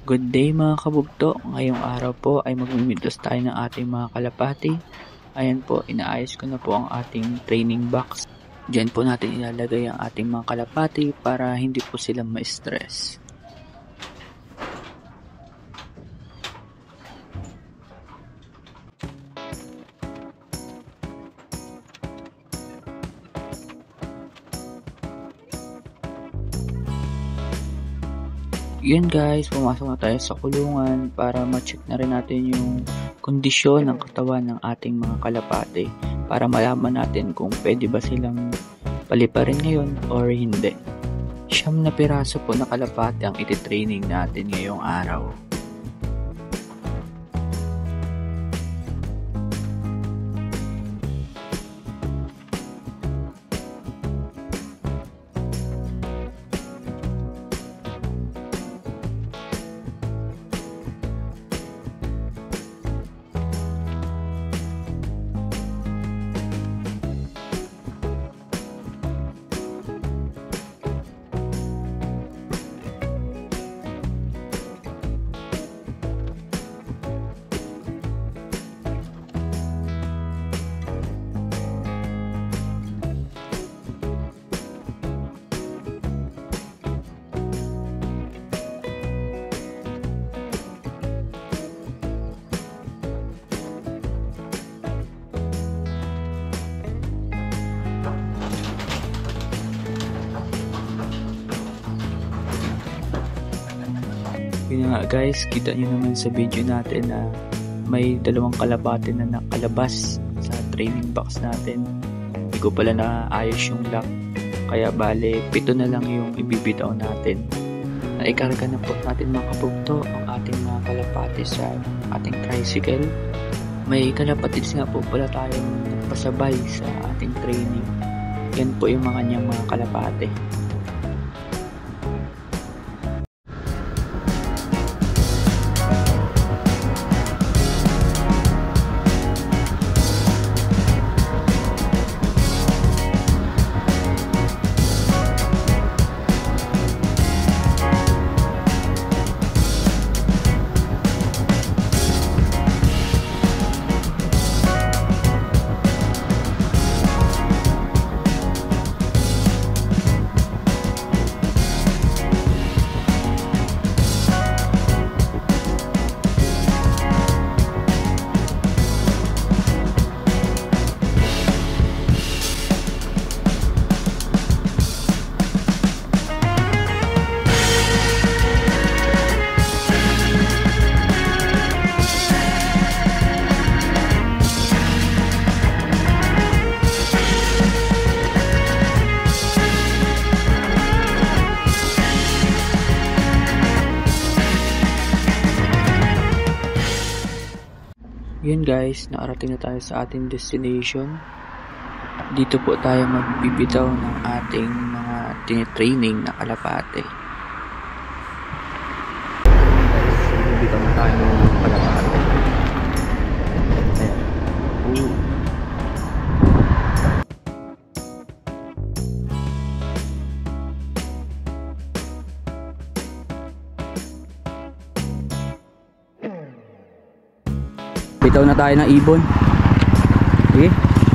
Good day mga kabugto, ngayong araw po ay magmimitos tayo ng ating mga kalapati. Ayan po, inaayos ko na po ang ating training box. Diyan po natin ilalagay ang ating mga kalapati para hindi po sila ma-stress. Yun guys, pumasok na tayo sa kulungan para ma-check na rin natin yung kondisyon ng katawan ng ating mga kalapate para malaman natin kung pwede ba silang paliparin ngayon or hindi. 9 na piraso po na kalapate ang iti-training natin ngayong araw. Yun nga guys, kita nyo naman sa video natin na may 2 kalapate na nakalabas sa training box natin. Hindi ko pala naayos yung lock, kaya bale 7 na lang yung ibibitaw natin. Naikarga na po natin mga kabugto ang ating mga kalapate sa ating tricycle. May kalapatid nga po pala tayong nagpasabay sa ating training. Yan po yung mga niyang mga kalapate. Yun guys, nakarating na tayo sa ating destination. Dito po tayo magbibitaw ng ating mga tinitraining na kalapate. Bibitaw na tayo ng kalapate. Bitaw na tayo ng ibon. Sige.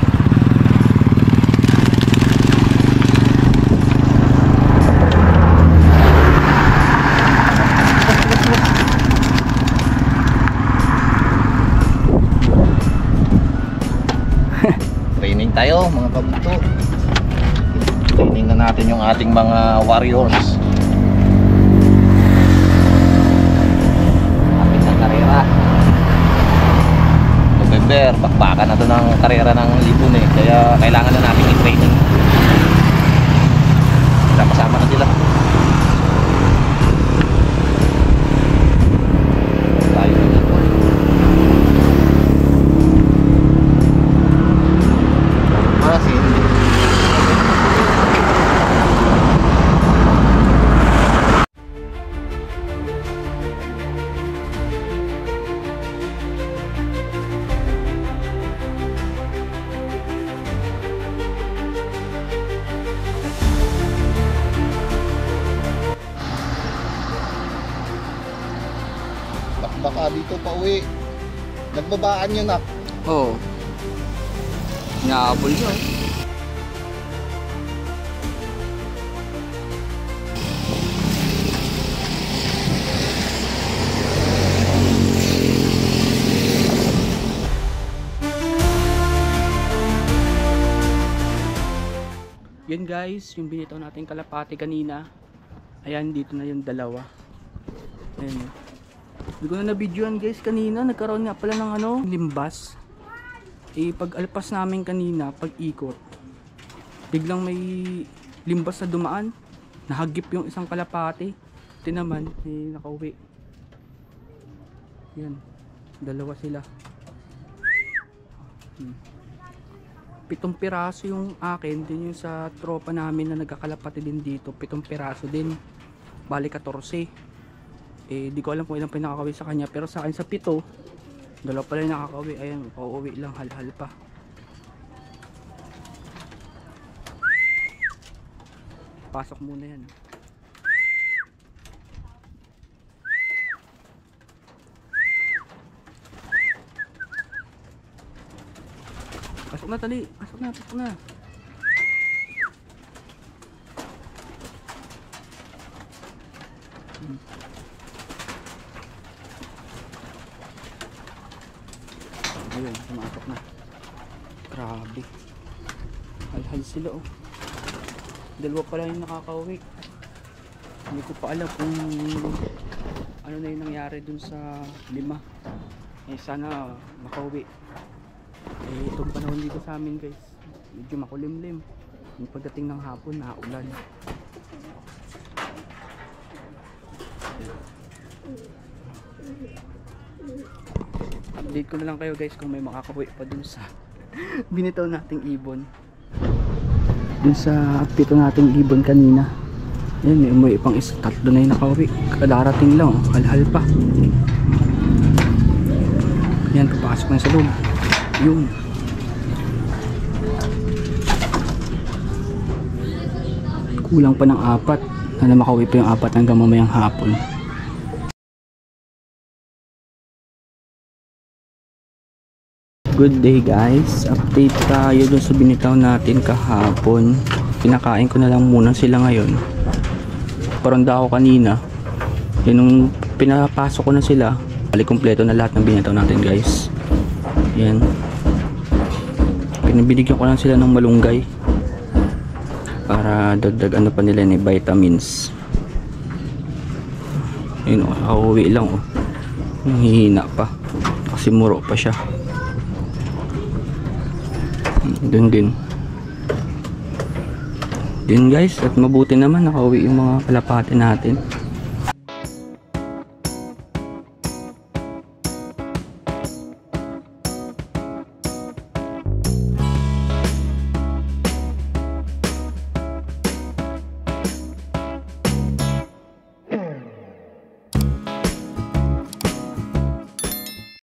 Training tayo mga kabugto. Training na natin yung ating mga warriors. Ating na karera. November, bakbakan na doon ang karera ng libon eh. Kaya kailangan na natin i-training. Kasama na sila. Tayo na dito. Marasin. Baka dito pa uwi. Nagbabaan yun, nak. Oo. Naabol yun. Yun guys, yung binitaw natin kalapati kanina. Ayan, dito na yung dalawa. Ayan. Hindi ko na na-videoan guys kanina. Nagkaroon nga pala ng ano, limbas. Pag alpas namin kanina, pag ikot, biglang may limbas na dumaan. Nahagip yung isang kalapati. Ito naman, nakauwi. Yan, dalawa sila. 7 piraso yung akin, din yung sa tropa namin na nagkakalapati din dito, 7 piraso din, bali 14. Di ko alam kung ilang pinakakawi sa kanya, pero sa akin sa 7, dalawa pala yung nakakawi. Ayan, pauwi lang, hal-hal pa. Pasok muna yan. Pasok na, tali. Pasok na, pasok na. Ayun, sumasok na. Grabe. Hal-hal sila, oh. Dalawa pala yung nakakauwi. Hindi ko pa alam kung ano na yung nangyari dun sa 5. Sana makauwi. Itong panahon dito sa amin guys, medyo makulimlim. Yung pagdating ng hapon, naulan. Update ko na lang kayo guys kung may makakauwi pa dun sa binitaw nating ibon. Dun sa 7 nating ibon kanina. Yan, may umuwi pang isa, 3 na yung nakauwi. Kadarating lang, oh. Hal-hal pa. Yan, papasok na sa loob. Yun. Kulang pa ng 4. Sana makauwi pa yung 4 hanggang mamayang hapon. Good day guys. Update tayo dun sa binitaw natin kahapon. Pinakain ko na lang muna sila ngayon. Paronda ako kanina. Yan, nung pinapasok ko na sila, bali kompleto na lahat ng binitaw natin guys. Yan. Pinabinigyan ko lang sila ng malunggay para dagdag ano pa nila ni vitamins. Yun, auwi lang, oh. Hihina pa kasi muro pa siya. Dun din guys, at mabuti naman nakauwi yung mga kalapati natin.